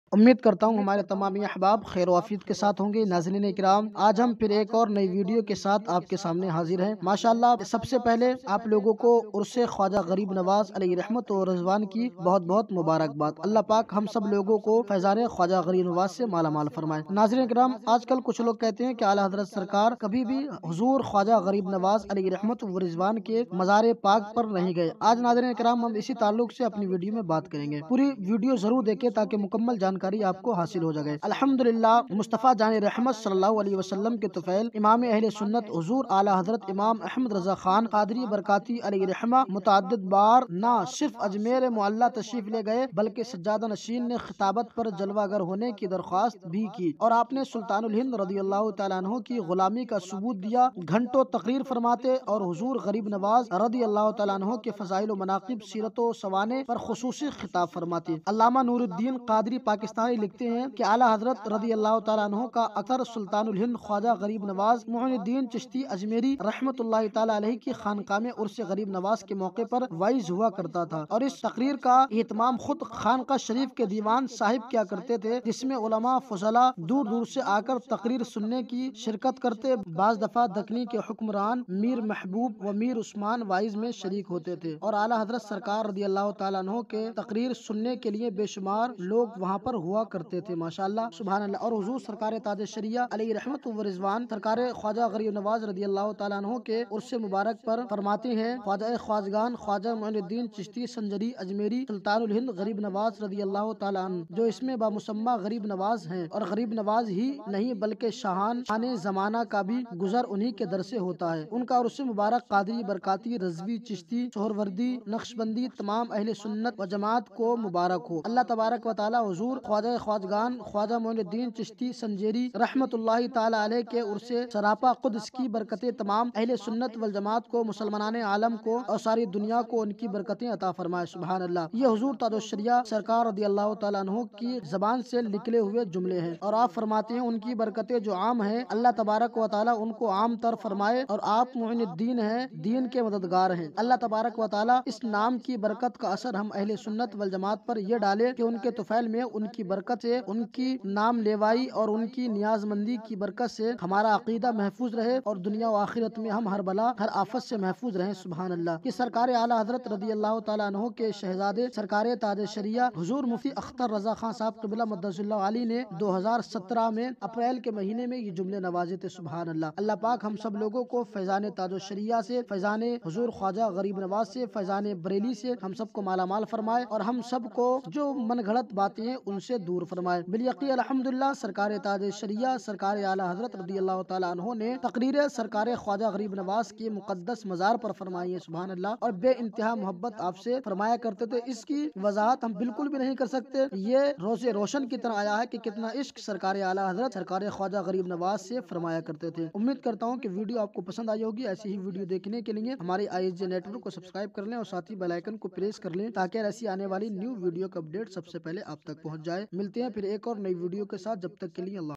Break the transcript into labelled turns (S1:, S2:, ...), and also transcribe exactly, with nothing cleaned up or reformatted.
S1: امید کرتا ہوں ہمارے تمام احباب خیر و عافیت کے ساتھ ہوں گے۔ ناظرین اکرام، آج ہم پھر ایک اور نئی ویڈیو کے ساتھ آپ کے سامنے حاضر ہیں۔ ماشاءاللہ، سب سے پہلے آپ لوگوں کو عرس خواجہ غریب نواز علیہ رحمت و رضوان کی بہت بہت مبارکباد۔ اللہ پاک ہم سب لوگوں کو فیضان خواجہ غریب نواز سے مالا مال فرمائے۔ ناظرین اکرام، آج کل کچھ لوگ کہتے ہیں کہ اعلیٰ حضرت سرکار کبھی بھی حضور خواجہ غریب نواز علیہ رحمت و رضوان کے مزار پاک پر نہیں گئے۔ آج ناظرین اکرام، ہم اسی تعلق سے اپنی ویڈیو میں بات کریں گے۔ پوری ویڈیو ضرور دیکھیں تاکہ مکمل جانکاری آپ کو حاصل ہو جائے۔ الحمدللہ، مصطفیٰ جان رحمت صلی اللہ علیہ وسلم کے طفیل امام اہل سنت حضور اعلیٰ حضرت امام احمد رضا خان قادری برکاتی علیہ رحمہ متعدد بار نہ صرف اجمیر معلیٰ تشریف لے گئے بلکہ سجادہ نشین نے خطابت پر جلوہ گر ہونے کی درخواست بھی کی اور آپ نے سلطان الہند رضی اللہ تعالیٰ عنہ کی غلامی کا ثبوت دیا۔ گھنٹوں تقریر فرماتے اور حضور غریب نواز رضی اللہ تعالیٰ عنہ کے فضائل و مناقب، سیرت و سوانح پر خصوصی خطاب فرماتے۔ علامہ نور الدین قادری پاکستانی لکھتے ہیں کہ اعلیٰ حضرت رضی اللہ تعالیٰ عنہ کا اکثر سلطان الہند خواجہ غریب نواز معین الدین چشتی اجمیری رحمت اللہ تعالیٰ علیہ کی خانقاہ میں عرس غریب نواز کے موقع پر وائز ہوا کرتا تھا، اور اس تقریر کا اہتمام خود خانقاہ شریف کے دیوان صاحب کیا کرتے تھے، جس میں علماء فضلاء دور دور سے آ کر تقریر سننے کی شرکت کرتے۔ بعض دفعہ دکنی کے حکمران میر محبوب و میر عثمان وائز میں شریک ہوتے تھے، اور اعلیٰ حضرت سرکار رضی اللہ تعالیٰ عنہ کے تقریر سننے کے لیے بے شمار لوگ وہاں پر ہوا کرتے تھے۔ ماشاءاللہ، سبحان اللہ۔ اور حضور سرکار تاج شریعہ علیہ رحمت و رضوان سرکار خواجہ غریب نواز رضی اللہ تعالیٰ عنہ کے عرس مبارک پر فرماتے ہیں: خواجہ خواجگان خواجہ معین الدین چشتی سنجری اجمیری سلطان الہند غریب نواز رضی اللہ تعالیٰ عنہ، جو اس میں بامسمہ غریب نواز ہیں، اور غریب نواز ہی نہیں بلکہ شاہان آنے زمانہ کا بھی گزر انہی کے در سے ہوتا ہے۔ ان کا عرس مبارک قادری برکاتی رضوی چشتی سہروردی نقشبندی تمام اہل سنت و جماعت کو مبارک ہو۔ اللہ تبارک و تعالیٰ حضور خواجہ خواجگان خواجہ معین الدین چشتی سنجری رحمت اللہ تعالیٰ علیہ کے عرس سراپا قدس کی برکتیں تمام اہل سنت والجماعت کو، مسلمان عالم کو اور ساری دنیا کو ان کی برکتیں عطا فرمائے۔ سبحان اللہ۔ یہ حضور تاج الشریعہ سرکار رضی اللہ تعالیٰ عنہ کی زبان سے نکلے ہوئے جملے ہیں، اور آپ فرماتے ہیں ان کی برکتیں جو عام ہیں، اللہ تبارک و تعالیٰ ان کو عام تر فرمائے، اور آپ معین الدین ہیں، دین کے مددگار ہیں۔ اللہ تبارک و تعالیٰ اس نام کی برکت کا اثر ہم اہل سنت والجماعت پر یہ ڈالے کہ ان کے طفیل میں ان کی برکت سے، ان کی نام لیوائی اور ان کی نیاز مندی کی برکت سے ہمارا عقیدہ محفوظ رہے، اور دنیا و آخرت میں ہم ہر بلا ہر آفت سے محفوظ رہیں۔ سبحان اللہ۔ کہ سرکار اعلیٰ حضرت رضی اللہ تعالیٰ عنہ کے شہزادے سرکار تاج شریعہ حضور مفتی اختر رضا خان صاحب قبلہ مدثر اللہ علی نے دو ہزار سترہ میں اپریل کے مہینے میں یہ جملے نوازے تھے۔ سبحان اللہ۔ اللہ پاک ہم سب لوگوں کو فیضان تاج الشریعہ سے، فیضان حضور خواجہ غریب نواز سے، فیضان بریلی سے ہم سب کو مالا مال فرمائے، اور ہم سب کو جو من گھڑت باتیں ہیں ان سے دور فرمائے۔ بالیقین الحمدللہ، سرکار تاج شریعہ سرکار اعلیٰ حضرت رضی اللہ تعالیٰ عنہ نے تقریر سرکار خواجہ غریب نواز کے مقدس مزار پر فرمائی ہے۔ سبحان اللہ۔ اور بے انتہا محبت آپ سے فرمایا کرتے تھے، اس کی وضاحت ہم بالکل بھی نہیں کر سکتے۔ یہ روز روشن کی طرح آیا ہے کہ کتنا عشق سرکار اعلیٰ حضرت سرکار خواجہ غریب نواز سے فرمایا کرتے تھے۔ امید کرتا ہوں کہ ویڈیو آپ کو پسند آئی ہوگی۔ ایسی ہی ویڈیو دیکھنے کے لیے ہمارے I S J network کو سبسکرائب کر لیں، اور ساتھ ہی بیل آئیکن کو پریس کر لیں تاکہ ایسی آنے والی نیو ویڈیو کا اپڈیٹ سب سے پہلے آپ تک پہنچ جائے۔ ملتے ہیں پھر ایک اور نئی ویڈیو کے ساتھ، جب تک کے لیے اللہ